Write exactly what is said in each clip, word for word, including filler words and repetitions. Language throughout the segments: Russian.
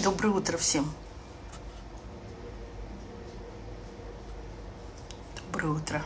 Доброе утро всем. Доброе утро.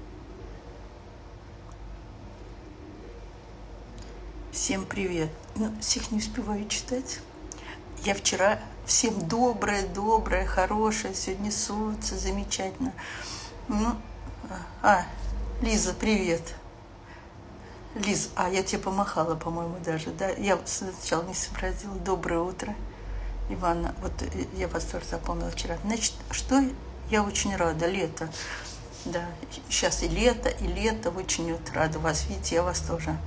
Всем привет. Ну, всех не успеваю читать. Я вчера всем доброе, доброе, хорошее. Все несутся, замечательно. Ну, а, Лиза, привет. Лиз, а я тебе помахала, по-моему, даже, да? Я сначала не сообразила. Доброе утро, Ивана. Вот я вас тоже запомнила вчера. Значит, что я очень рада. Лето. Да, сейчас и лето, и лето. Очень вот рада вас видеть. Я вас тоже.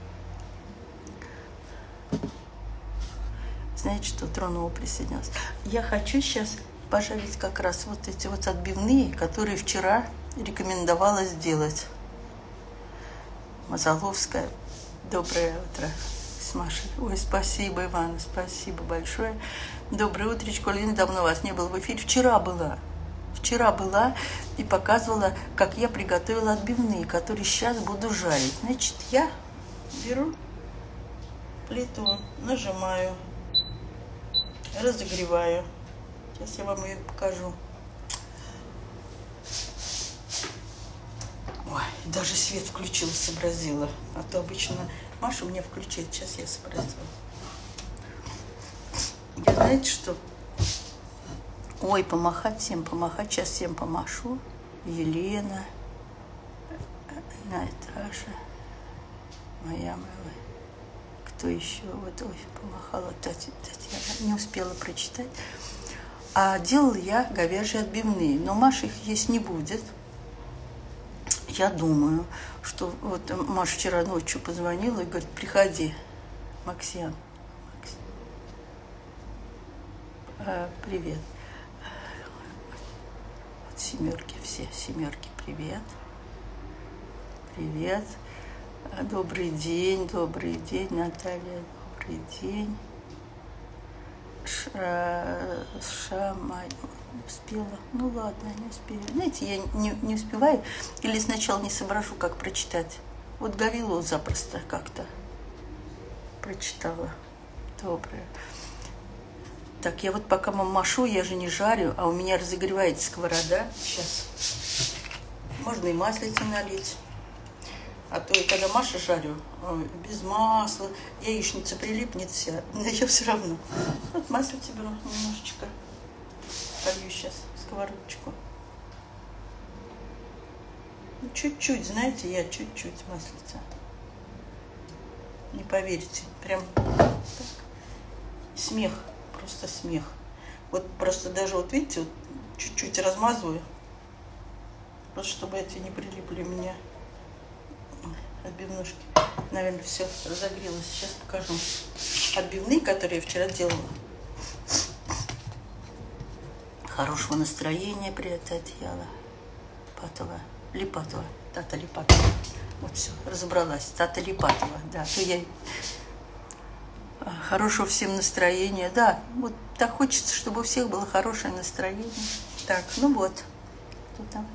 Знаете, что тронула, присоединилась? Я хочу сейчас пожарить как раз вот эти вот отбивные, которые вчера рекомендовала сделать. Мазаловская. Доброе утро с Машей. Ой, спасибо, Иван, спасибо большое. Доброе утречко. Лена, давно вас не было в эфире. Вчера была. Вчера была и показывала, как я приготовила отбивные, которые сейчас буду жарить. Значит, я беру плиту, нажимаю, разогреваю. Сейчас я вам ее покажу. Ой, даже свет включила, сообразила. А то обычно Маша у меня включает. Сейчас я сообразила. Я, знаете что? Ой, помахать всем, помахать. Сейчас всем помашу. Елена, Наташа, моя моя. Кто еще? Вот, ой, помахала Татьяна. Не успела прочитать. А делала я говяжьи отбивные. Но Маша их есть не будет. Я думаю, что вот Маша вчера ночью позвонила и говорит, приходи, Максим. Максим. А, привет. Вот семерки все, семерки, привет. Привет. Добрый день, добрый день, Наталья, добрый день. Шамай. Не успела. Ну ладно, не успею. Знаете, я не, не успеваю. Или сначала не соображу, как прочитать. Вот Гавилу запросто как-то прочитала. Доброе. Так, я вот пока машу, я же не жарю, а у меня разогревается сковорода. Сейчас. Можно и маслица налить. А то я когда Маша жарю, без масла, яичница прилипнет вся. Но я все равно. Вот маслица беру немножечко. Полью сейчас сковородочку. Ну, чуть-чуть, знаете, я чуть-чуть маслица. Не поверите. Прям так. Смех. Просто смех. Вот просто даже, вот видите, вот чуть-чуть размазываю. Просто чтобы эти не прилипли мне. Отбивнушки. Наверное, все разогрелось. Сейчас покажу. Отбивные, которые я вчера делала. Хорошего настроения, привет, Татьяна. Патова. Липатова. Тата Липатова. Вот все, разобралась. Тата Липатова. Да, то я... Хорошего всем настроения. Да, вот так хочется, чтобы у всех было хорошее настроение. Так, ну вот. Кто там?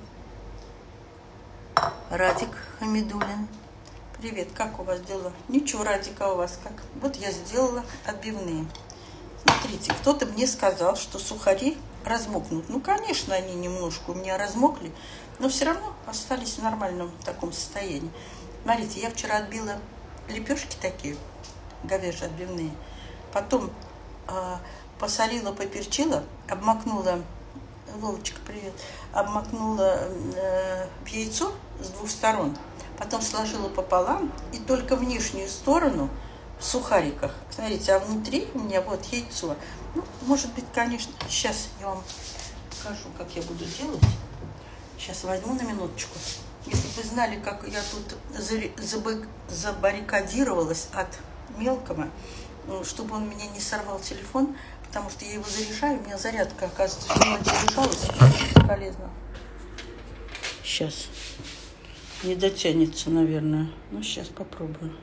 Радик Хамидулин. Привет, как у вас дела? Ничего, Радика, у вас как? Вот я сделала отбивные. Смотрите, кто-то мне сказал, что сухари размокнут. Ну, конечно, они немножко у меня размокли, но все равно остались в нормальном таком состоянии. Смотрите, я вчера отбила лепешки такие, говяжьи отбивные. Потом э, посолила, поперчила, обмакнула, Вовочка, привет, обмакнула э, в яйцо с двух сторон. Потом сложила пополам и только внешнюю сторону в сухариках. Смотрите, а внутри у меня вот яйцо. Ну, может быть, конечно, сейчас я вам покажу, как я буду делать. Сейчас возьму на минуточку. Если бы вы знали, как я тут забаррикадировалась от мелкого, чтобы он меня не сорвал телефон, потому что я его заряжаю, у меня зарядка, оказывается, в него заряжалась, бесполезно. Сейчас. Не дотянется, наверное. Ну, сейчас попробую.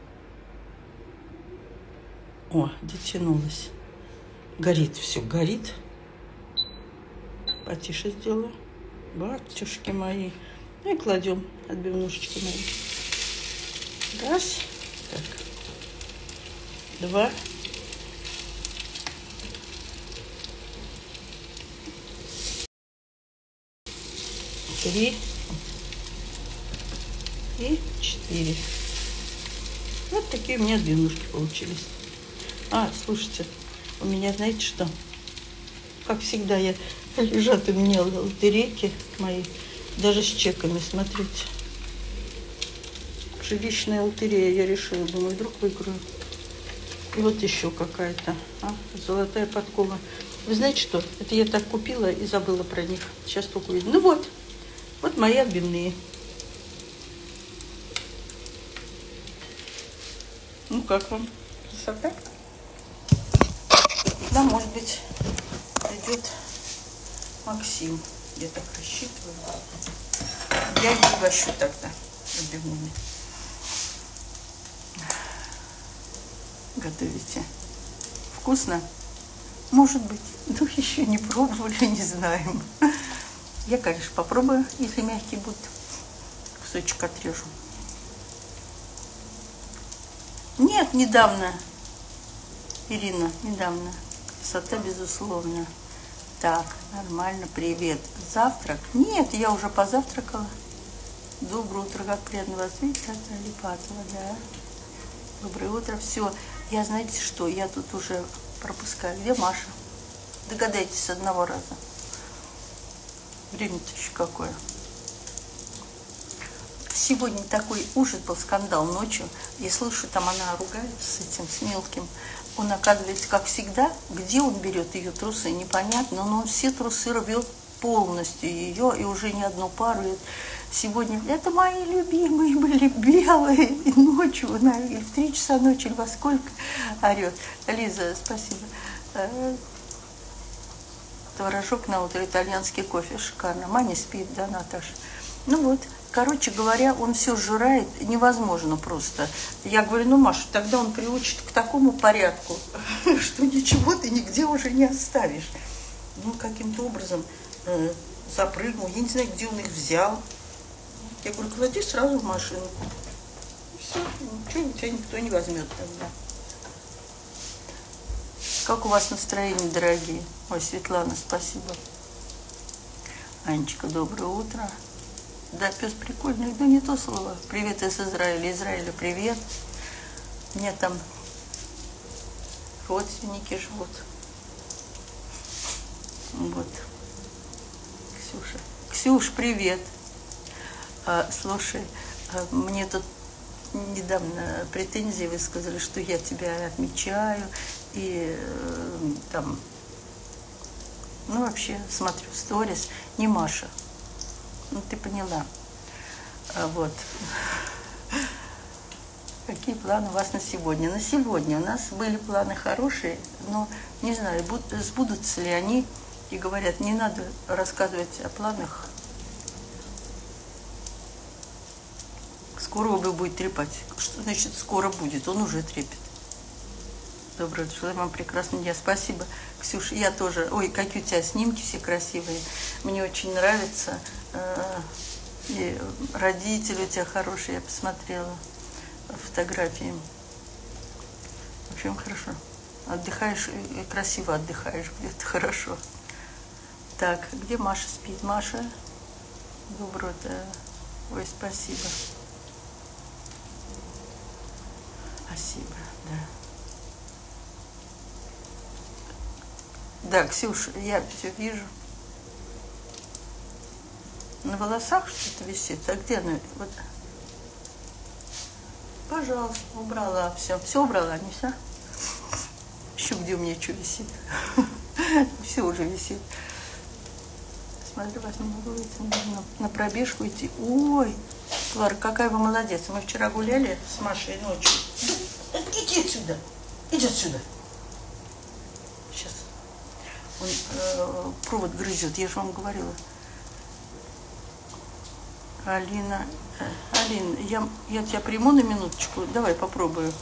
О, дотянулась. Горит все, горит. Потише сделаю. Батюшки мои. Ну и кладем отбивнушечки мои. Раз. Так. Два. три и четыре. Вот такие у меня длиннушки получились. А, слушайте, у меня, знаете что? Как всегда, я лежат у меня лотерейки мои, даже с чеками, смотрите. Жилищная лотерея, я решила, думаю, вдруг выиграю. И вот еще какая-то, а, золотая подкова. Вы знаете что? Это я так купила и забыла про них. Сейчас только видно. Ну вот, вот мои отбивные. Ну как вам? Красота? Да, может быть, придет Максим. Я так рассчитываю. Я не угощу тогда отбивными. Готовите. Вкусно? Может быть. Ну, еще не пробовали, не знаем. Я, конечно, попробую, если мягкие будут. Кусочек отрежу. Нет, недавно. Ирина, недавно. Красота, безусловно. Так, нормально, привет. Завтрак? Нет, я уже позавтракала. Доброе утро, как приятно вас видеть. Липатова, да. Доброе утро. Все. Я, знаете что, я тут уже пропускаю. Где Маша? Догадайтесь с одного раза. Время-то еще какое. Сегодня такой ужас был, скандал ночью. Я слышу, там она ругается с этим, с мелким. Он, оказывается, как всегда, где он берет ее трусы, непонятно, но он все трусы рвет полностью ее, и уже не одну пару. Сегодня, это мои любимые были белые, и ночью, она, и в три часа ночи, или во сколько орет. Лиза, спасибо. Творожок на утро, итальянский кофе, шикарно. Маня спит, да, Наташа? Ну вот. Короче говоря, он все жирает, невозможно просто. Я говорю, ну, Маша, тогда он приучит к такому порядку, что ничего ты нигде уже не оставишь. Ну, каким-то образом э, запрыгнул, я не знаю, где он их взял. Я говорю, клади сразу в машину. Все, ничего у тебя никто не возьмет тогда. Как у вас настроение, дорогие? Ой, Светлана, спасибо. Анечка, доброе утро. Да, пес прикольный, но не то слово. Привет из Израиля. Израиля, привет. У меня там родственники живут. Вот. Ксюша. Ксюш, привет. А, слушай, а, мне тут недавно претензии высказали, что я тебя отмечаю. И э, там, ну, вообще, смотрю сторис. Не Маша. Ну, ты поняла. А, вот. Какие планы у вас на сегодня? На сегодня у нас были планы хорошие, но не знаю, сбудутся ли они. И говорят, не надо рассказывать о планах. Скоро вы будет трепать. Что значит скоро будет? Он уже трепет. Доброе утро, желаю вам прекрасного дня. Спасибо, Ксюша. Я тоже. Ой, какие у тебя снимки все красивые. Мне очень нравится. И родители у тебя хорошие, я посмотрела фотографии. В общем, хорошо. Отдыхаешь и красиво отдыхаешь, где-то хорошо. Так, где Маша спит? Маша, доброе утро. Ой, спасибо. Спасибо, да. Да, Ксюша, я все вижу. На волосах что-то висит. А где она? Вот. Пожалуйста, убрала. Все. Все убрала, не все? Еще где у меня что висит? Все уже висит. Смотрю, вас не могу выйти. Нужно на пробежку идти. Ой, Клара, какая вы молодец. Мы вчера гуляли с Машей ночью. Иди отсюда. Иди отсюда. Сейчас. Он э, провод грызет. Я же вам говорила. Алина, Алина, я, я тебя приму на минуточку. Давай попробую.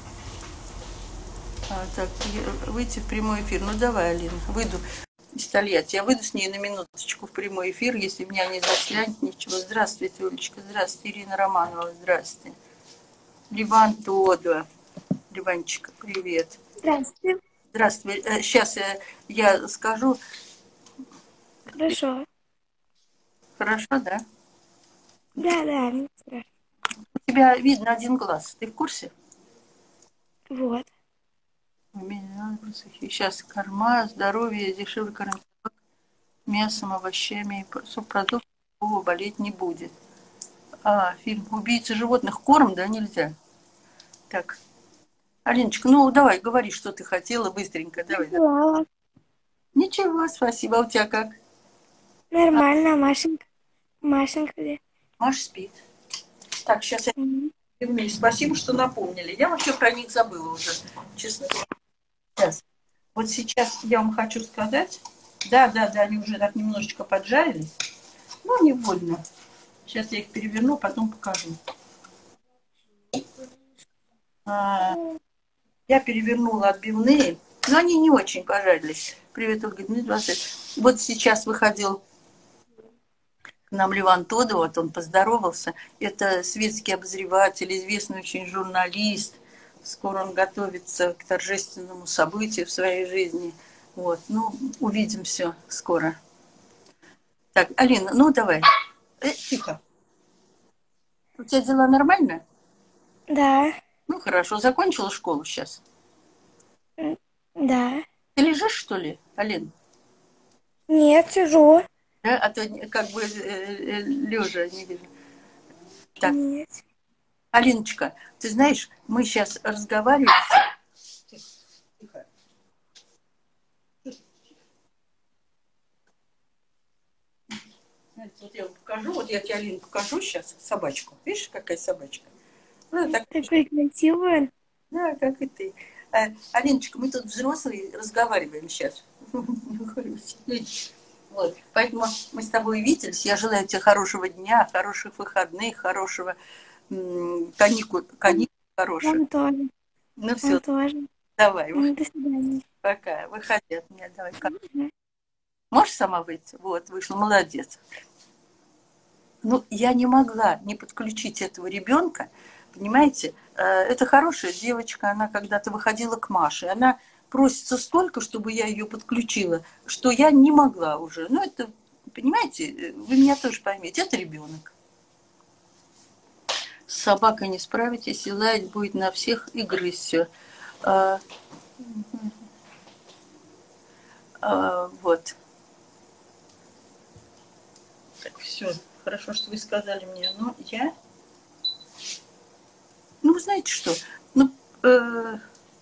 А, так, я, выйти в прямой эфир. Ну давай, Алина, выйду из Тольятти. Я выйду с ней на минуточку в прямой эфир, если меня не заслянет ничего. Здравствуйте, Олечка. Здравствуйте, Ирина Романова. Здравствуйте. Ливан Тодо. Ливанчика, привет. Здравствуйте. Здравствуйте. Сейчас я, я скажу. Хорошо. Хорошо, да? Да, да, не страшно. У тебя видно один глаз. Ты в курсе? Вот. У меня сейчас корма, здоровье, дешевле кормить мясом, овощами и субпродуктами, болеть не будет. А, фильм «Убийцы животных» корм, да, нельзя? Так, Алиночка, ну давай, говори, что ты хотела, быстренько, давай. Да. Дела. Ничего, спасибо, а у тебя как? Нормально, Машенька. Машенька где? Маша спит. Так, сейчас я... М. Спасибо, что напомнили. Я вообще про них забыла уже, честно говоря. Сейчас. Вот сейчас я вам хочу сказать, да, да, да, они уже так немножечко поджарились, но не больно. Сейчас я их переверну, потом покажу. А, я перевернула отбивные, но они не очень пожарились. Привет, Ольга Дмитриевна. Вот сейчас выходил к нам Леван Тодо, вот он поздоровался. Это светский обозреватель, известный очень журналист. Скоро он готовится к торжественному событию в своей жизни. Вот, ну, увидим все скоро. Так, Алина, ну давай. Э, тихо. У тебя дела нормально? Да. Ну, хорошо. Закончила школу сейчас? М, Да. Ты лежишь, что ли, Алин? Нет, сижу. Да? А то как бы э, э, лежа не вижу. Так, Нет. Алиночка, ты знаешь, мы сейчас разговариваем. Тихо. Знаете, вот я вам покажу, вот я тебе, Алин, покажу сейчас собачку. Видишь, какая собачка? Ну, так, Такой красивый. да, как и ты. А, Алиночка, мы тут взрослые разговариваем сейчас. Вот. Поэтому мы с тобой виделись. Я желаю тебе хорошего дня, хороших выходных, хорошего м, каникул, каникул хороших. Он тоже. Ну Он все, тоже. давай, Ну, до свидания. пока. Выходи от меня, давай. Мгм. Можешь сама выйти? Вот, вышла, молодец. Ну, я не могла не подключить этого ребенка, понимаете? Это хорошая девочка, она когда-то выходила к Маше, она просится столько, чтобы я ее подключила, что я не могла уже. Ну, это, понимаете, вы меня тоже поймете, это ребенок. С собакой не справитесь, и лаять будет на всех и грызть все. А, а, вот. Так, все. Хорошо, что вы сказали мне. Но я... Ну, вы знаете что? Ну, э,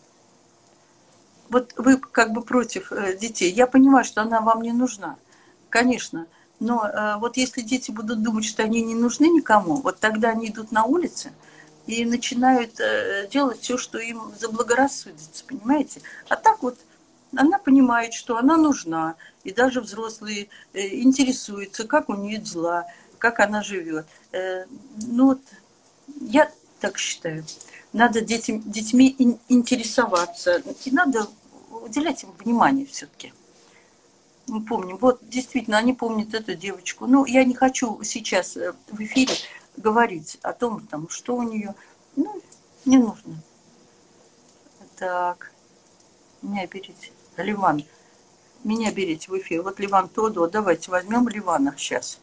вот вы как бы против э, детей. Я понимаю, что она вам не нужна, конечно. Но э, вот если дети будут думать, что они не нужны никому, вот тогда они идут на улице и начинают э, делать все, что им заблагорассудится, понимаете? А так вот она понимает, что она нужна, и даже взрослые э, интересуются, как у нее дела, как она живет. Э, ну вот я так считаю. Надо детям, детьми интересоваться. И надо уделять им внимание все-таки. Мы помним. Вот действительно, они помнят эту девочку. Ну, я не хочу сейчас в эфире говорить о том, там, что у нее. Ну, не нужно. Так. Меня берите. Ливан. Меня берите в эфир. Вот Ливан Тодо. Давайте возьмем Ливана сейчас.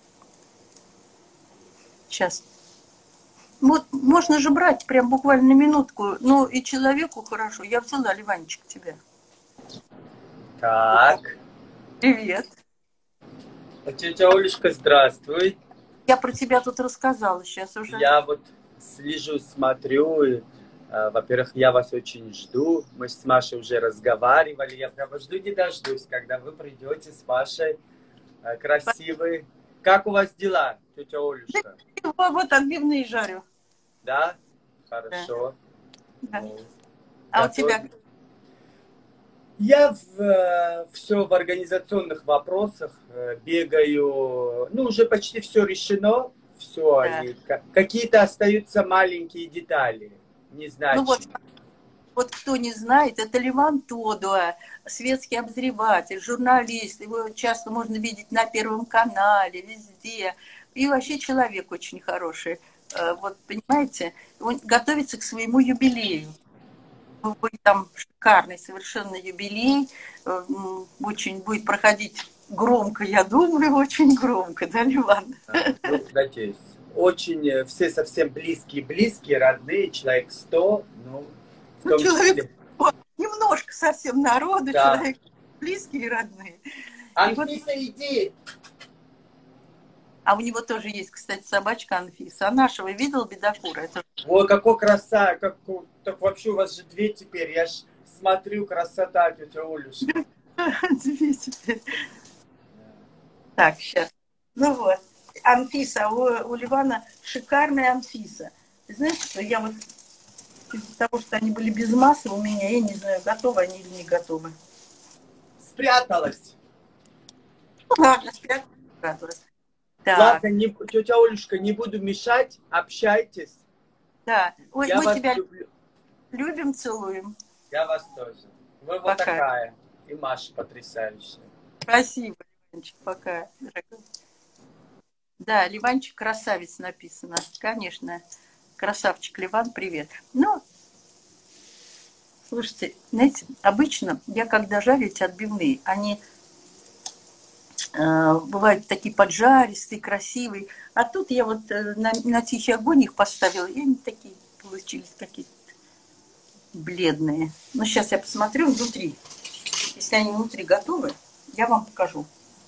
Сейчас. Вот можно же брать прям буквально минутку, ну и человеку хорошо. Я взяла, Ливанчик, тебя. Так. Привет. Тетя Олечка, здравствуй. Я про тебя тут рассказала сейчас уже. Я вот слежу, смотрю. И, э, во-первых, я вас очень жду. Мы с Машей уже разговаривали. Я прямо жду не дождусь, когда вы придете с Машей э, красивый. Как у вас дела, тетя Олечка? Вот отбивные жарю. Да? Хорошо. Да. Ну, А готов... у тебя? Я в, э, все в организационных вопросах э, бегаю. Ну, уже почти все решено. Все. Да. И какие-то остаются маленькие детали. Не знаю. Ну вот, вот кто не знает, это Ливан Тодо, светский обозреватель, журналист. Его часто можно видеть на Первом канале, везде. И вообще человек очень хороший. Вот, понимаете, он готовится к своему юбилею. Будет там шикарный совершенно юбилей. Очень будет проходить громко, я думаю, очень громко, да, Ливан? А, ну, надеюсь. Очень э, все совсем близкие-близкие, родные, человек сто, ну, в Ну, том человек, числе. вот, немножко совсем народу, Да. человек близкие и родные. И вот, Анфиса, иди! а у него тоже есть, кстати, собачка Анфиса. А нашего видел бедокура? Это Ой, какой краса, как, так вообще у вас же две теперь, я ж смотрю, красота, тетя Олюшка. две теперь. Так, сейчас. Ну вот, Анфиса, у, у Ливана шикарная Анфиса. Ты знаешь, что я вот из-за того, что они были без масла у меня, я не знаю, готовы они или не готовы. Спряталась. Ну ладно, спряталась. Так, Ладно, не, тетя Олюшка, не буду мешать, общайтесь. да. Ой, Я мы вас тебя люблю. любим, целуем. Я вас тоже. Вы вот Пока. такая. И Маша потрясающая. Спасибо, Ливанчик, пока, дорогой. Да, Ливанчик красавец написано. Конечно, красавчик Ливан, привет. Ну, слушайте, знаете, обычно я когда жарю эти отбивные, они э, бывают такие поджаристые, красивые. А тут я вот э, на, на тихий огонь их поставила, и они такие получились какие-то бледные. Ну, сейчас я посмотрю внутри. Если они внутри готовы, я вам покажу.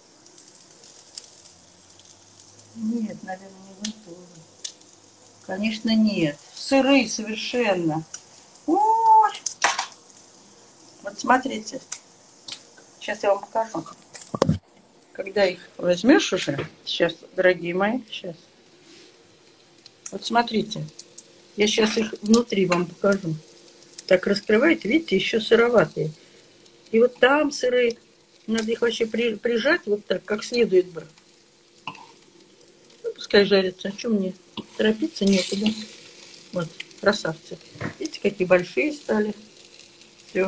Нет, наверное, не готовы. Конечно, нет. Сырые совершенно. Ой! Вот смотрите. Сейчас я вам покажу. Когда их возьмешь уже, сейчас, дорогие мои, сейчас. Вот смотрите. Я сейчас их внутри вам покажу. Так раскрываете, видите, еще сыроватые. И вот там сырые. Надо их вообще при, прижать вот так, как следует бы. Ну, пускай жарятся. А что мне? Торопиться некуда. Вот, красавцы. Видите, какие большие стали. Все.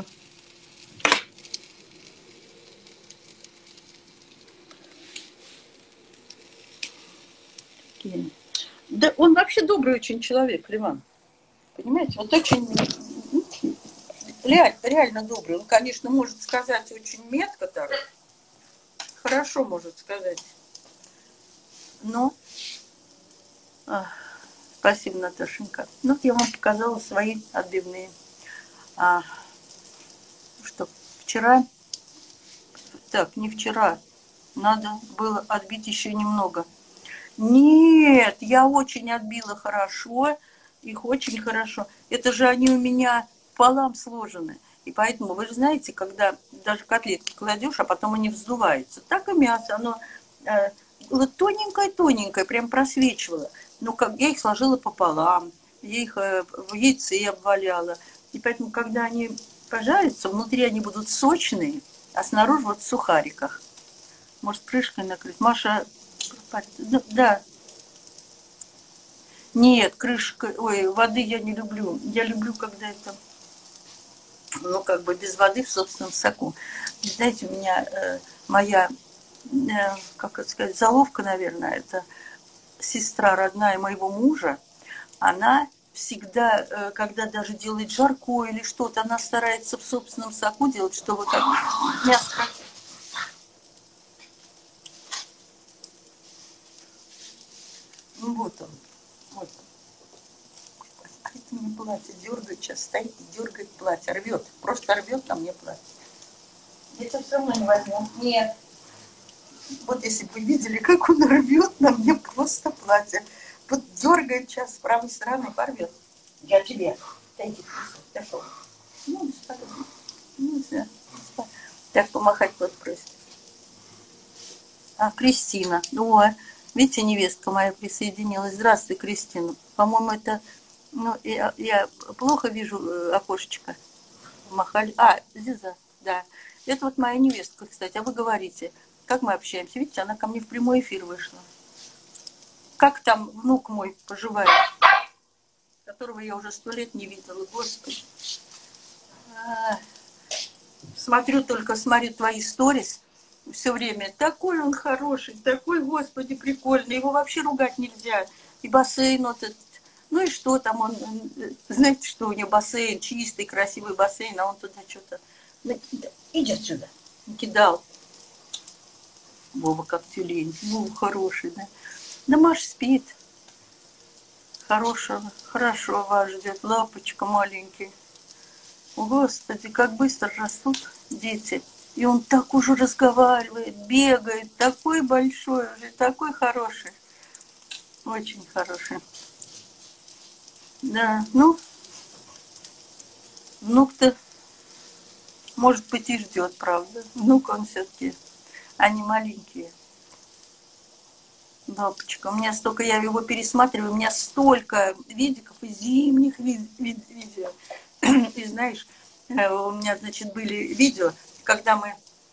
Да он вообще добрый очень человек, Ливан. Понимаете, вот очень реально, реально добрый. Он, конечно, может сказать очень метко так. Хорошо может сказать. Но... Ах, спасибо, Наташенька. Ну, я вам показала свои отбивные. А, что, вчера... Так, не вчера. Надо было отбить еще немного. Нет, я очень отбила хорошо. Их очень хорошо. Это же они у меня пополам сложены. И поэтому, вы же знаете, когда даже котлетки кладешь, а потом они вздуваются. Так и мясо, оно э, было тоненькое-тоненькое, прям просвечивало. Но как я их сложила пополам, я их э, в яйце обваляла. И поэтому, когда они пожарятся, внутри они будут сочные, а снаружи вот в сухариках. Может, крышкой накрыть? Маша, да. Нет, крышка, ой, воды я не люблю. Я люблю, когда это, ну, как бы без воды в собственном соку. Знаете, у меня э, моя, э, как это сказать, заловка, наверное, это сестра родная моего мужа. Она всегда, э, когда даже делает жаркое или что-то, она старается в собственном соку делать, чтобы как мяско. Ну, вот он. Вот. А это мне платье дергает, сейчас стоит и дергает платье, рвет. Просто рвет на мне платье. Я тебя все равно не возьму. Нет. Вот если бы вы видели, как он рвет на мне просто платье. Вот дергает сейчас с правой стороны, порвет. Я тебе. Дойди, пошел. Ну, ну, все. Так помахать вот просит. А, Кристина. О, видите, невестка моя присоединилась. Здравствуй, Кристина. По-моему, это... Ну, я, я плохо вижу окошечко. Махали. А, Зиза, да. Это вот моя невестка, кстати. А вы говорите, как мы общаемся? Видите, она ко мне в прямой эфир вышла. Как там внук мой поживает? Которого я уже сто лет не видела. Господи. А, смотрю только, смотрю твои сторис. Все время. Такой он хороший, такой, господи, прикольный. Его вообще ругать нельзя. И бассейн вот этот. Ну и что там он, знаете, что у него бассейн, чистый, красивый бассейн, а он туда что-то... Иди отсюда. Кидал. Вова как тюлень. Вова хороший, да? Да Маша спит. Хорошего, хорошо вас ждет. Лапочка маленький. Господи, как быстро растут дети. И он так уже разговаривает, бегает. Такой большой уже, такой хороший. Очень хороший. Да, ну, внук-то, может быть, и ждет, правда. Внук он все-таки, они маленькие. Лапочка, у меня столько, я его пересматриваю, у меня столько видиков и зимних ви- ви- видео. И знаешь, у меня, значит, были видео, когда мы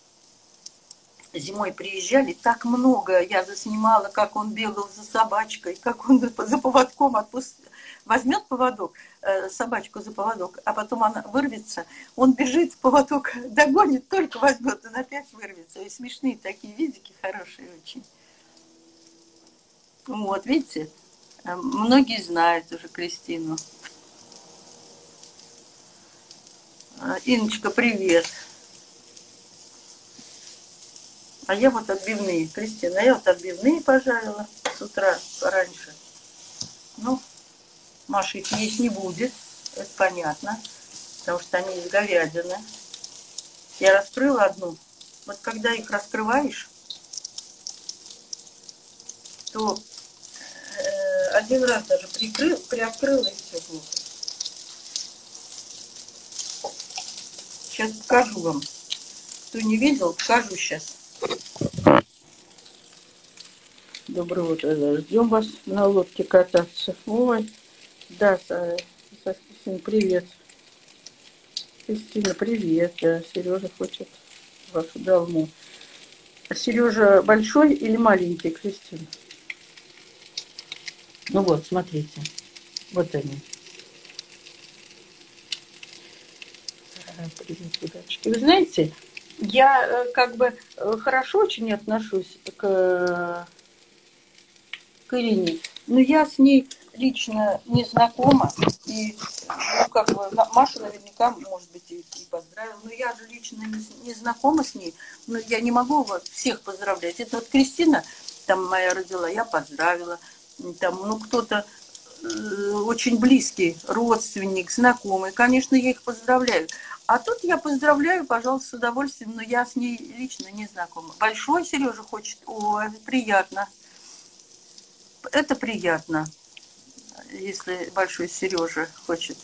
зимой приезжали, так много я заснимала, как он бегал за собачкой, как он за поводком отпустил. Возьмет поводок, собачку за поводок, а потом она вырвется, он бежит, поводок догонит, только возьмет, он опять вырвется. И смешные такие видики, хорошие очень. Вот, видите, многие знают уже Кристину. Инночка, привет. А я вот отбивные, Кристина, я вот отбивные пожарила с утра пораньше. Ну, Маша их есть не будет, это понятно, потому что они из говядины. Я раскрыла одну. Вот когда их раскрываешь, то э, один раз даже прикрыл, приоткрыла и все плохо. Сейчас покажу вам. Кто не видел, покажу сейчас. Доброе утро. Ждем вас на лодке кататься. Ой, да, Кристина, привет. Кристина, привет. Да, Сережа хочет вашу долму. А Сережа большой или маленький, Кристина? Ну вот, смотрите. Вот они. Привет, ребятушки. Вы знаете, я как бы хорошо очень отношусь к, к Ирине, но я с ней лично не знакома. И, ну, как бы, Маша наверняка, может быть, и, и поздравила. Но я же лично не, не знакома с ней. Но я не могу вот всех поздравлять. Это вот Кристина, там моя родила, я поздравила. Там, ну, кто-то э, очень близкий, родственник, знакомый. Конечно, я их поздравляю. А тут я поздравляю, пожалуйста, с удовольствием, но я с ней лично не знакома. Большой Сережа хочет. О, приятно. Это приятно, если большой Сережа хочет.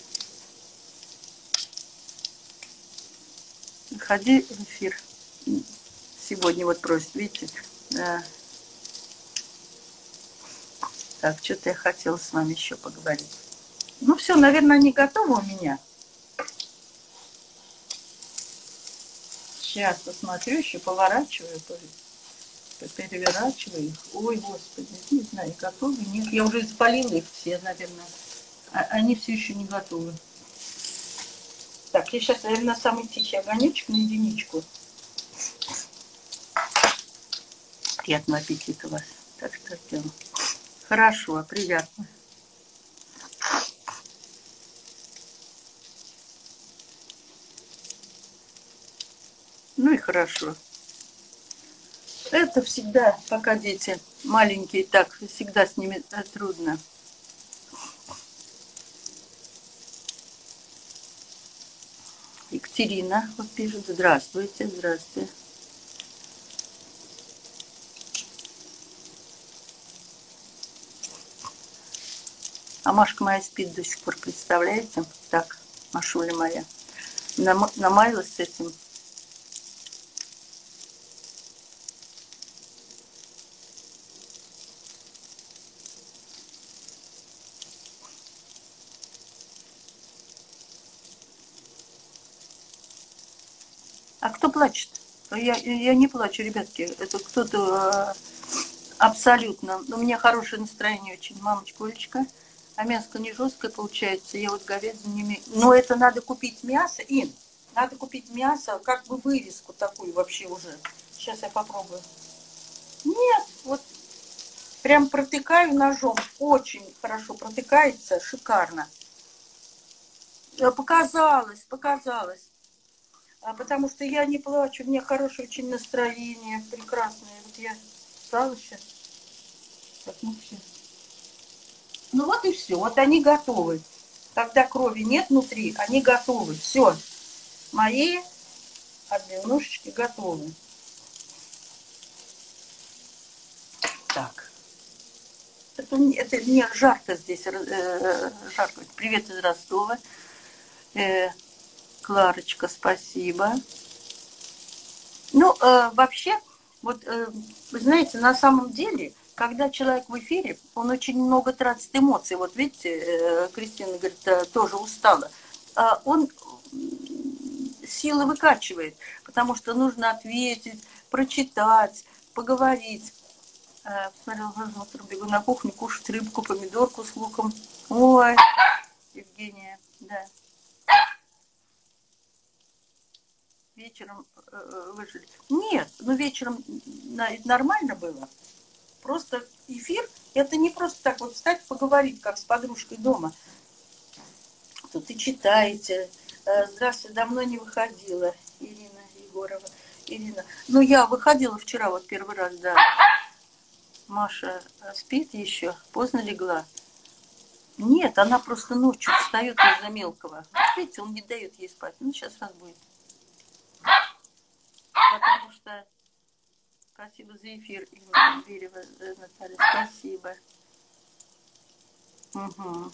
Ходи в эфир. Сегодня вот просит, видите? Да. Так, что-то я хотела с вами еще поговорить. Ну все, наверное, они готовы у меня. Сейчас посмотрю, еще поворачиваю, переворачиваю их. Ой, господи, не знаю, готовы, нет. Я уже спалила их все, наверное. А они все еще не готовы. Так, я сейчас, наверное, самый тихий огонечек на единичку. Приятного аппетита вас. Так что делаем. Хорошо, приятно. Ну и хорошо. Это всегда, пока дети маленькие, так, всегда с ними трудно. Екатерина вот пишет. Здравствуйте, здравствуйте. А Машка моя спит до сих пор, представляете? Так, Машуля моя. Нам, намаялась с этим. А кто плачет? Я, я не плачу, ребятки. Это кто-то абсолютно. У меня хорошее настроение очень. Мамочка, Олечка. А мяско не жесткое получается. Я вот говядину. Но это надо купить мясо. Ин, надо купить мясо, как бы вырезку такую вообще уже. Сейчас я попробую. Нет, вот прям протыкаю ножом. Очень хорошо протыкается, шикарно. Показалось, показалось. А потому что я не плачу, у меня хорошее очень настроение, прекрасное. Вот я встала сейчас. Так, ну все. Ну вот и все. Вот они готовы. Когда крови нет внутри, они готовы. Все. Мои отбивнушечки готовы. Так. Это, это мне жарко здесь. Э, жарко. Привет из Ростова. Э, Кларочка, спасибо. Ну, э, вообще, вот, э, вы знаете, на самом деле, когда человек в эфире, он очень много тратит эмоций. Вот видите, э, Кристина говорит, э, тоже устала. А он силы выкачивает, потому что нужно ответить, прочитать, поговорить. Э, посмотрела, утром бегу на кухню, кушать рыбку, помидорку с луком. Ой, Евгения, да. Вечером э, выжили. Нет, ну вечером нормально было. Просто эфир, это не просто так вот встать, поговорить, как с подружкой дома. Тут и читаете. Э, Здравствуйте, давно не выходила. Ирина Егорова. Ирина. Ну, я выходила вчера вот первый раз, да. Маша спит еще, поздно легла. Нет, она просто ночью встает из-за мелкого. Видите, он не дает ей спать. Ну, сейчас разбудит. Потому что... Спасибо за эфир, Берева Наталья. Спасибо. Угу.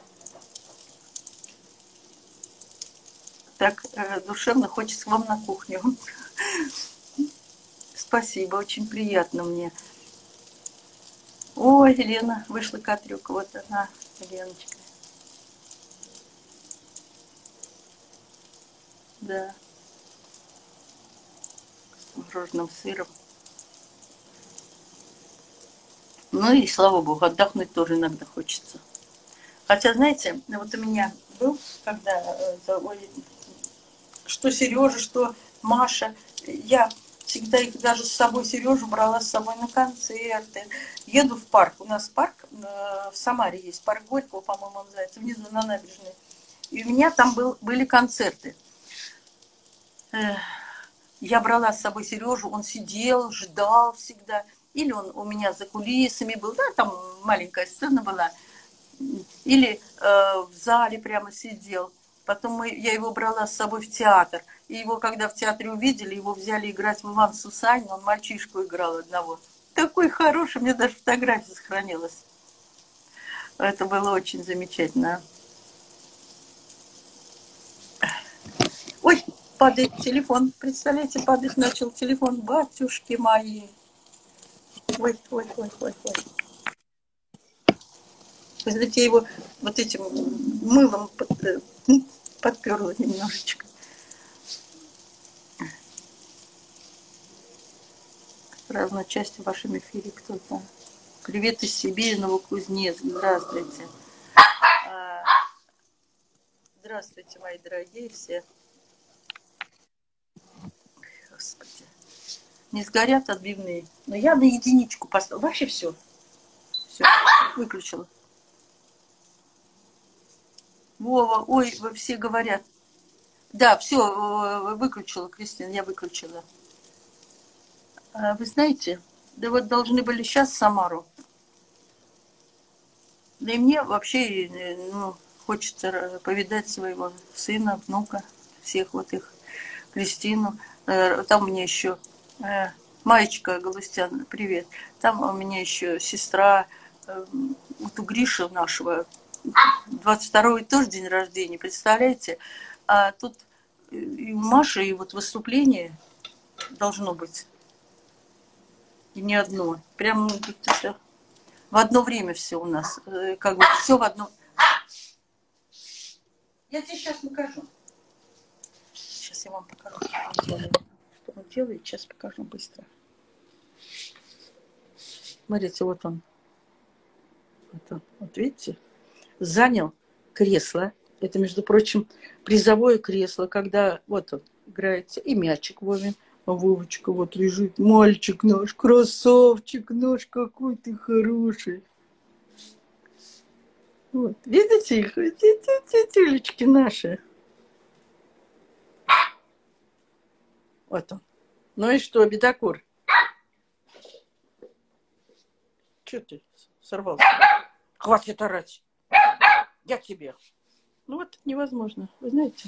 Так э, душевно хочется к вам на кухню. Спасибо, очень приятно мне. Ой, Елена, вышла Катрюка, вот она, Леночка. Да. С мороженым сыром. Ну и слава богу, отдохнуть тоже иногда хочется. Хотя, знаете, вот у меня был, когда, что Сережа, что Маша, я всегда их даже с собой, Сережу брала с собой на концерты. Еду в парк, у нас парк в Самаре есть, парк Горького, по-моему, называется, внизу на набережной. И у меня там был, были концерты. Я брала с собой Сережу, он сидел, ждал всегда. Или он у меня за кулисами был, да, там маленькая сцена была. Или э, в зале прямо сидел. Потом мы, я его брала с собой в театр. И его, когда в театре увидели, его взяли играть в Иван Сусанин. Он мальчишку играл одного. Такой хороший, у меня даже фотография сохранилась. Это было очень замечательно. Ой, падает телефон. Представляете, падать начал телефон. Батюшки мои. Ой, ой, ой, ой, ой. Вы знаете, я его вот этим мылом под, подперла немножечко. В разной части в вашем эфире кто-то. Привет из Сибири, Новокузнецк. Здравствуйте. Здравствуйте, мои дорогие все. Господи. Не сгорят отбивные. Но я на единичку поставила. Вообще все. Все, выключила. Вова, ой, вы все говорят. Да, все, выключила, Кристина, я выключила. А вы знаете, да вот должны были сейчас в Самару. Да и мне вообще, ну, хочется повидать своего сына, внука, всех вот их, Кристину. Там у меня еще Маечка Галустян, привет. Там у меня еще сестра, вот у Гриши нашего, двадцать второго тоже день рождения, представляете? А тут и у Маши, и вот выступление должно быть. И не одно. Прям это, в одно время все у нас. Как бы все в одно. Я тебе сейчас покажу. Сейчас я вам покажу, что он делает. Что он делает, сейчас покажу быстро. Смотрите, вот он. Вот он. Вот видите? Занял кресло. Это, между прочим, призовое кресло, когда вот он играется. И мячик Вовин. А Вовочка вот лежит. Мальчик наш, красавчик наш, какой ты хороший. Вот. Видите их? Тетюлечки наши. Вот он. Ну и что, бедокур? Че ты сорвался? Хватит орать. Я тебе. Ну вот невозможно. Вы знаете?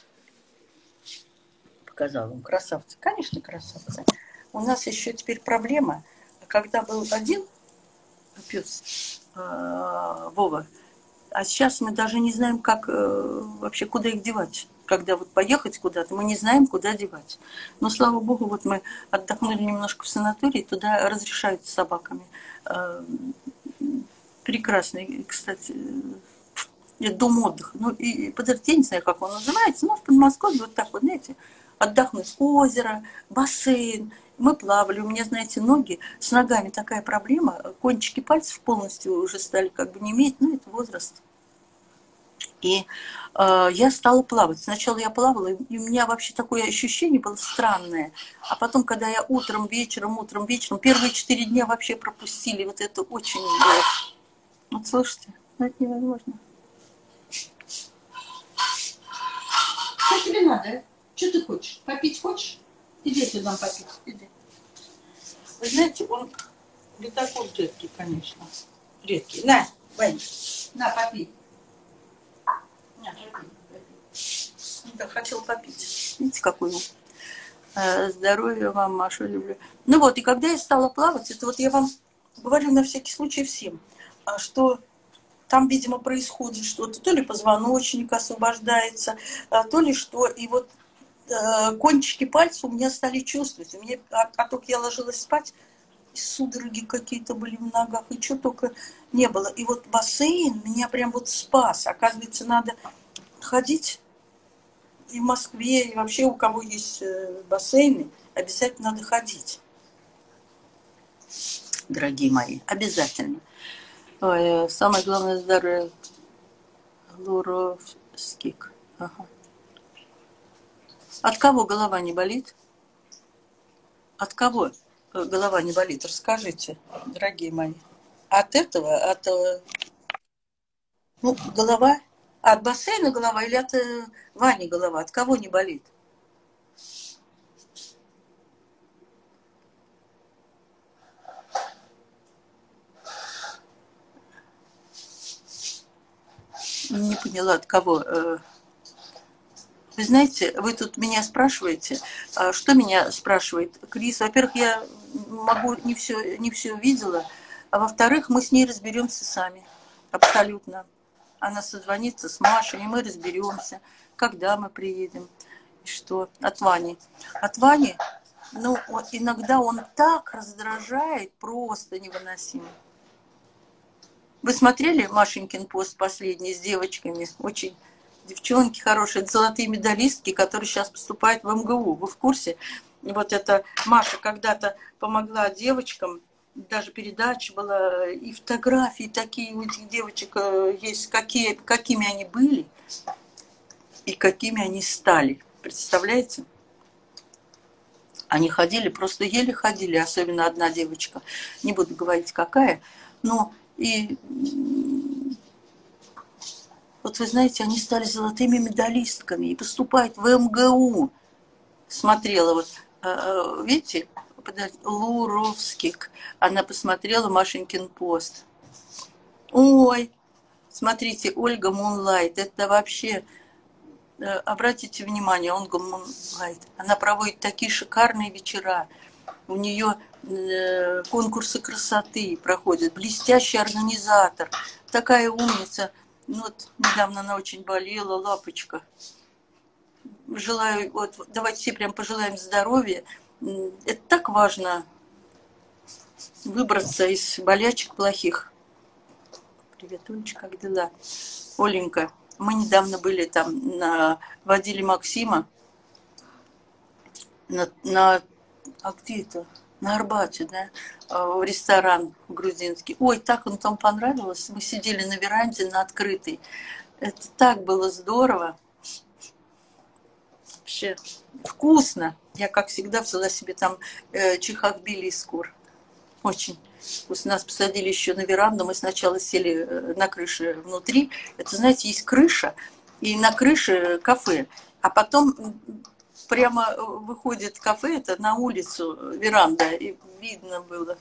Показал вам красавцы. Конечно, красавцы. У нас еще теперь проблема. Когда был один пес э, Вова, а сейчас мы даже не знаем, как э, вообще куда их девать. Когда вот поехать куда-то, мы не знаем, куда девать. Но, слава богу, вот мы отдохнули немножко в санатории, туда разрешают с собаками. Э, прекрасный, кстати, дом отдыха. Ну, и, подождите, я не знаю, как он называется, но в Подмосковье вот так вот, знаете, отдохнуть. Озеро, бассейн. Мы плавали, у меня, знаете, ноги, с ногами такая проблема, кончики пальцев полностью уже стали как бы не иметь, ну, это возраст. И э, я стала плавать. Сначала я плавала, и у меня вообще такое ощущение было странное. А потом, когда я утром, вечером, утром, вечером, первые четыре дня вообще пропустили, вот это очень было. Вот слышите, ну, это невозможно. Что тебе надо? Что ты хочешь? Попить хочешь? Иди сюда попить. Иди. Вы знаете, он ледокол редкий, конечно. Редкий. На, Ваня, на, попей. На, попей, попей. Да, хотел попить. Видите, какой он. Здоровья вам, Маша, люблю. Ну вот, и когда я стала плавать, это вот я вам говорю на всякий случай всем, что там, видимо, происходит что-то, то ли позвоночник освобождается, то ли что, и вот кончики пальцев у меня стали чувствовать. У меня, а, а только я ложилась спать, и судороги какие-то были в ногах, и что только не было. И вот бассейн меня прям вот спас. Оказывается, надо ходить и в Москве, и вообще у кого есть бассейны, обязательно надо ходить. Дорогие мои, обязательно. Ой, самое главное здоровье. Луровскик. Ага. От кого голова не болит? От кого голова не болит? Расскажите, дорогие мои. От этого, от... Ну, голова... От бассейна голова или от Вани голова? От кого не болит? Не поняла, от кого... Вы знаете, вы тут меня спрашиваете, что меня спрашивает Крис? Во-первых, я могу не все, не все видела, а во-вторых, мы с ней разберемся сами, абсолютно. Она созвонится с Машей, и мы разберемся, когда мы приедем, и что. От Вани. От Вани, ну, иногда он так раздражает, просто невыносимо. Вы смотрели Машенькин пост последний с девочками? Очень... Девчонки хорошие, золотые медалистки, которые сейчас поступают в эм гэ у. Вы в курсе? Вот это Маша когда-то помогла девочкам, даже передача была, и фотографии такие у этих девочек есть, какие, какими они были и какими они стали. Представляете? Они ходили, просто еле ходили, особенно одна девочка. Не буду говорить, какая, но и... Вот вы знаете, они стали золотыми медалистками и поступают в эм гэ у. Смотрела вот, видите, Луровскик. Она посмотрела Машенькин пост. Ой, смотрите, Ольга Мунлайт. Это вообще, обратите внимание, Ольга Мунлайт. Она проводит такие шикарные вечера. У нее конкурсы красоты проходят. Блестящий организатор. Такая умница. Ну вот, недавно она очень болела, лапочка. Желаю, вот, давайте все прям пожелаем здоровья. Это так важно выбраться из болячек плохих. Привет, Олечка, как дела? Оленька, мы недавно были там, на, водили Максима на, на, а где это? На Арбате, да, в ресторан грузинский. Ой, так он там понравилось. Мы сидели на веранде, на открытой. Это так было здорово. Вообще вкусно. Я, как всегда, взяла себе там э, чихахбили из кур. Очень вкусно. Нас посадили еще на веранду. Мы сначала сели на крыше внутри. Это, знаете, есть крыша, и на крыше кафе. А потом прямо э, выходит кафе, это на улицу, веранда, и видно было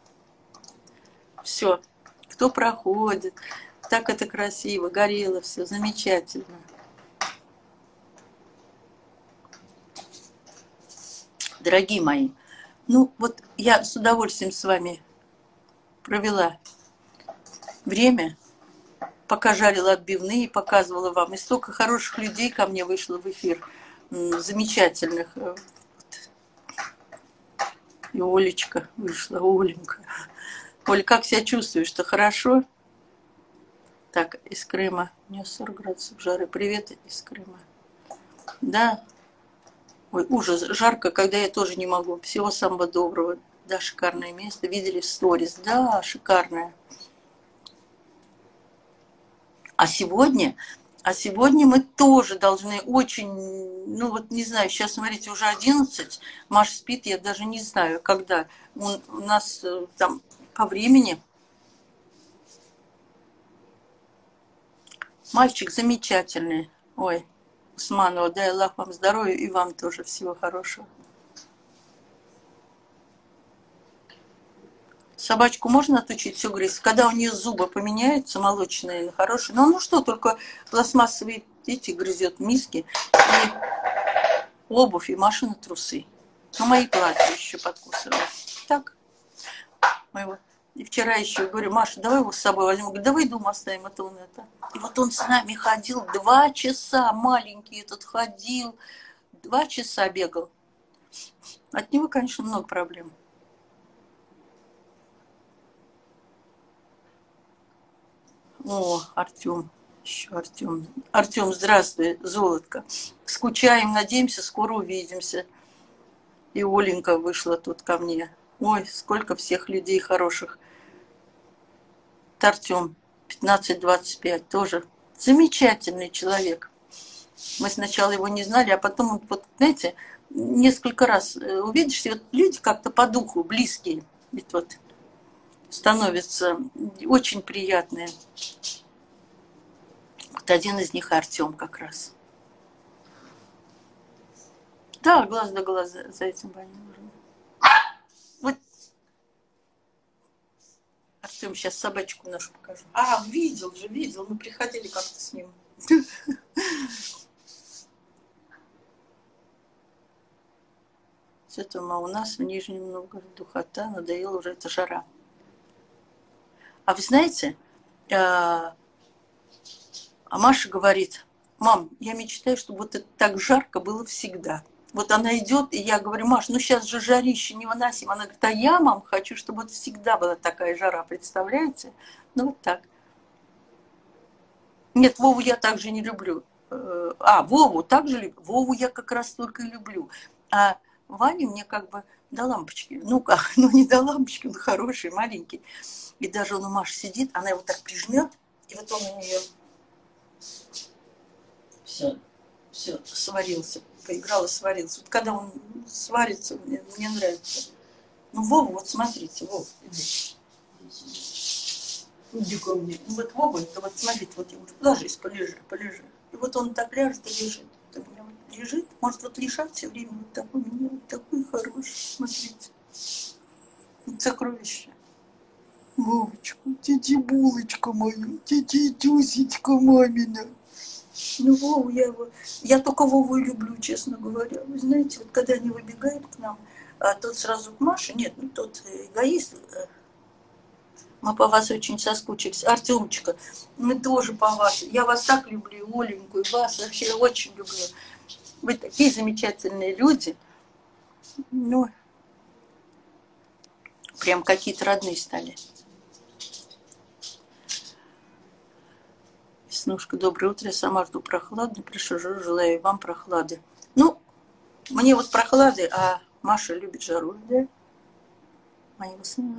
все, кто проходит. Так это красиво, горело все, замечательно. Дорогие мои, ну вот я с удовольствием с вами провела время, пока жарила отбивные, показывала вам. И столько хороших людей ко мне вышло в эфир, замечательных. И Олечка вышла, Оленька. Оля, как себя чувствуешь-то? Хорошо? Так, из Крыма. У меня сорок градусов жары. Привет из Крыма. Да. Ой, ужас, жарко, когда я тоже не могу. Всего самого доброго. Да, шикарное место. Видели в сторис? Да, шикарное. А сегодня, а сегодня мы тоже должны очень, ну вот не знаю, сейчас, смотрите, уже одиннадцать, Маша спит, я даже не знаю, когда. У, у нас там по времени. Мальчик замечательный. Ой, Усманова, дай Аллах вам здоровья и вам тоже всего хорошего. Собачку можно отучить все грызть? Когда у нее зубы поменяются, молочные, хорошие. Ну, ну что, только пластмассовые эти грызет миски. И обувь, и Машины трусы. Ну, мои платья еще подкусывают. Так. Моего. И вчера еще говорю, Маша, давай его с собой возьмем. Говорю, давай дома оставим, это он это. И вот он с нами ходил два часа, маленький этот ходил. Два часа бегал. От него, конечно, много проблем. О, Артем, еще Артем. Артем, здравствуй, золотко. Скучаем, надеемся, скоро увидимся. И Оленька вышла тут ко мне. Ой, сколько всех людей хороших. Артем, пятнадцать двадцать пять, тоже замечательный человек. Мы сначала его не знали, а потом, вот, знаете, несколько раз увидишь, вот люди как-то по духу близкие. Ведь вот становятся очень приятные. Вот один из них Артем как раз. Да, глаз да глаза за этим банем нужно. Вот Артем, сейчас собачку нашу покажу. А, видел же, видел. Мы приходили как-то с ним. Что-то у нас в Нижнем Новгороде духота, надоела уже эта жара. А вы знаете, а Маша говорит, мам, я мечтаю, чтобы вот это так жарко было всегда. Вот она идет, и я говорю, Маш, ну сейчас же жарище невыносимо. Она говорит, а я, мам, хочу, чтобы вот всегда была такая жара, представляете? Ну вот так. Нет, Вову я также не люблю. А, Вову также люблю. Вову я как раз только и люблю. А Ваня мне как бы до лампочки. Ну как, ну не до лампочки, он хороший, маленький. И даже он у Маши сидит, она его так прижмет, и вот он у нее все, все, сварился, поиграл и сварился. Вот когда он сварится, мне, мне нравится. Ну, Вова, вот смотрите, Вова, иди. Иди ко мне. Ну, вот Вова, это вот смотрите, вот я говорю, ложись, полежи, полежи. И вот он так ляжет и лежит. У меня вот лежит, может вот лежать все время вот такой, у меня вот такой хороший, смотрите. Вот сокровище. Вовочка, тетя Булочка моя, тетя Тюсечка мамина. Ну, Вову я его... Я только Вову и люблю, честно говоря. Вы знаете, вот когда они выбегают к нам, а тот сразу к Маше, нет, ну тот эгоист. Мы по вас очень соскучились. Артемочка, мы тоже по вас. Я вас так люблю, Оленьку, и вас вообще очень люблю. Вы такие замечательные люди. Ну, прям какие-то родные стали. Веснушка, доброе утро. Я сама жду прохладно. Прихожу, желаю вам прохлады. Ну, мне вот прохлады, а Маша любит жару, да? Моего сына.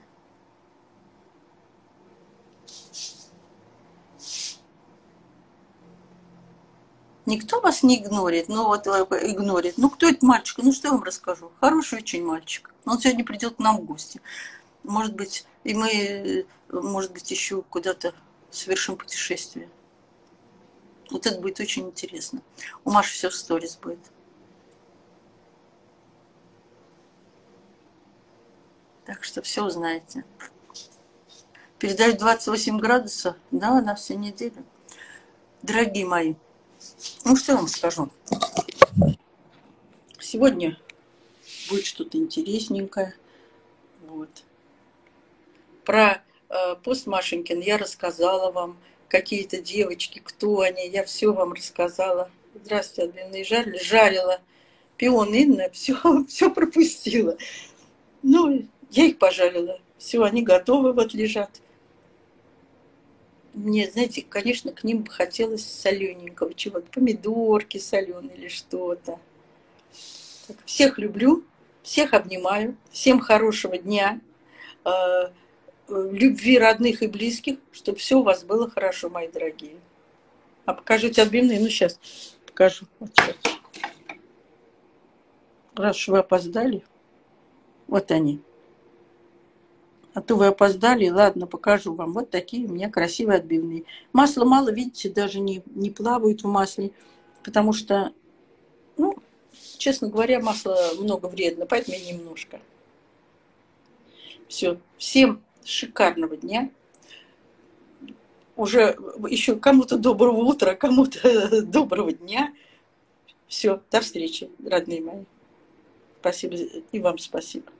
Никто вас не игнорит, ну вот игнорит. Ну, кто этот мальчик? Ну, что я вам расскажу? Хороший очень мальчик. Он сегодня придет к нам в гости. Может быть, и мы, может быть, еще куда-то совершим путешествие. Вот это будет очень интересно. У Маши все в сторис будет. Так что все узнаете. Передают двадцать восемь градусов, да, на всю неделю. Дорогие мои, ну что я вам скажу? Сегодня будет что-то интересненькое. Вот. Про э, пост Машенькин я рассказала вам. Какие-то девочки, кто они, я все вам рассказала. Здравствуйте, отбивные жарили, жарила. Пион Инна, все, все пропустила. Ну, я их пожарила. Все, они готовы, вот лежат. Мне, знаете, конечно, к ним бы хотелось солененького чего-то, помидорки соленые или что-то. Всех люблю, всех обнимаю, всем хорошего дня, э, любви родных и близких, чтобы все у вас было хорошо, мои дорогие. А покажите отбивные, ну сейчас покажу. Вот сейчас. Раз уж вы опоздали, вот они. А то вы опоздали, ладно, покажу вам. Вот такие у меня красивые отбивные. Масла мало, видите, даже не, не плавают в масле, потому что, ну, честно говоря, масла много вредно, поэтому я немножко. Все, всем шикарного дня. Уже еще кому-то доброго утра, кому-то доброго дня. Все, до встречи, родные мои. Спасибо, и вам спасибо.